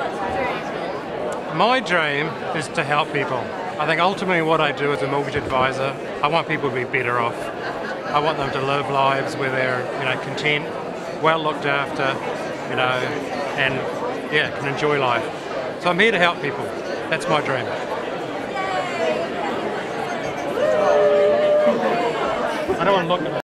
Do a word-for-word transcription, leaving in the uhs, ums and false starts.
My dream is to help people. I think ultimately what I do as a mortgage advisor, I want people to be better off. I want them to live lives where they're, you know, content, well looked after, you know, and yeah, can enjoy life. So I'm here to help people. That's my dream. I don't want to look at it.